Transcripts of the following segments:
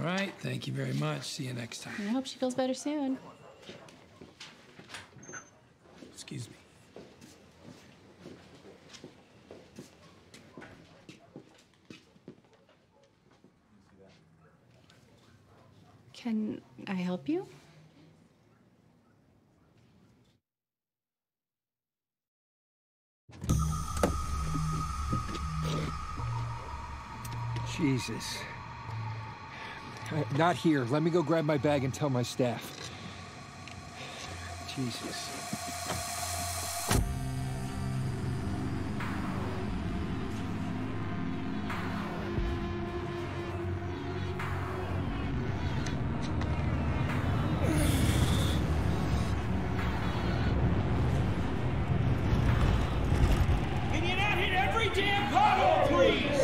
All right, thank you very much. See you next time. I hope she feels better soon. Excuse me. Can I help you? Jesus. Not here. Let me go grab my bag and tell my staff. Jesus. Can you not hit every damn pothole, please?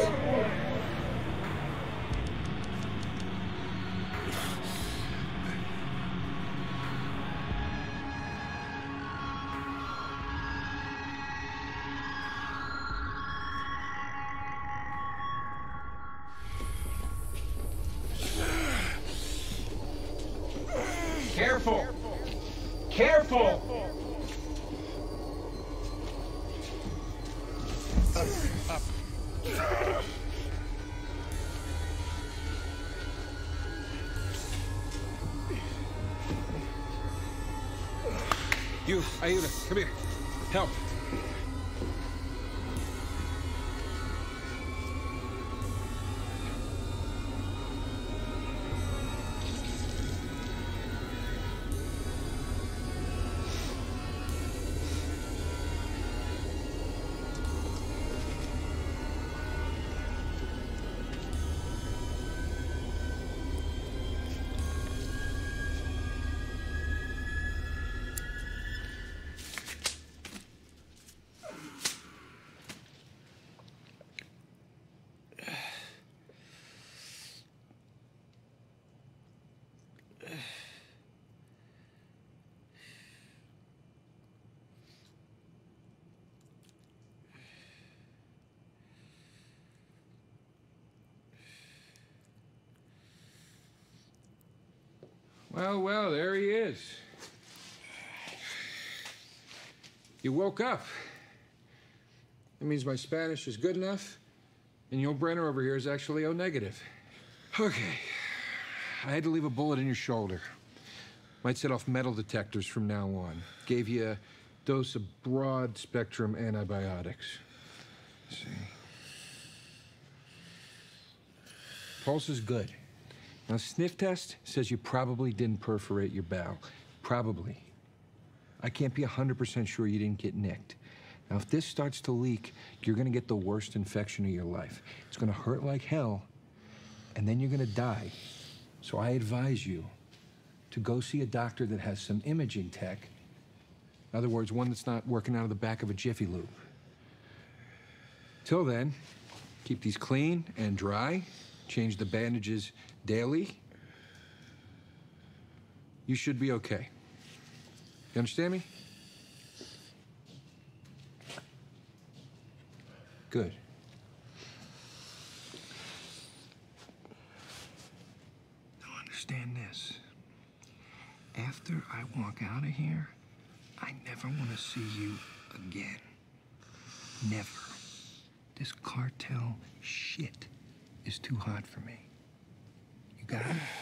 Careful! Careful! Up. You, Aida, come here. Help. Well, there he is. You woke up. That means my Spanish is good enough, and your Brenner over here is actually O negative. Okay. I had to leave a bullet in your shoulder. Might set off metal detectors from now on. Gave you a dose of broad-spectrum antibiotics. Let's see. Pulse is good. Now, sniff test says you probably didn't perforate your bowel. Probably. I can't be 100% sure you didn't get nicked. Now, if this starts to leak, you're gonna get the worst infection of your life. It's gonna hurt like hell, and then you're gonna die. So I advise you to go see a doctor that has some imaging tech. In other words, one that's not working out of the back of a Jiffy Lube. Till then, keep these clean and dry. Change the bandages daily. You should be okay. You understand me? Good. Now understand this. After I walk out of here, I never want to see you again. Never. This cartel shit is too hot for me. You got it?